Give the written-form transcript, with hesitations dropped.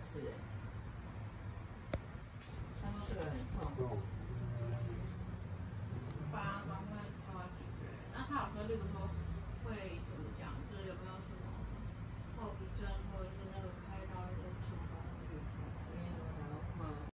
吃哎。他说这个很痛。 把赶快把它解决。那他有说，例如说会怎么讲，就是有没有什么后遗症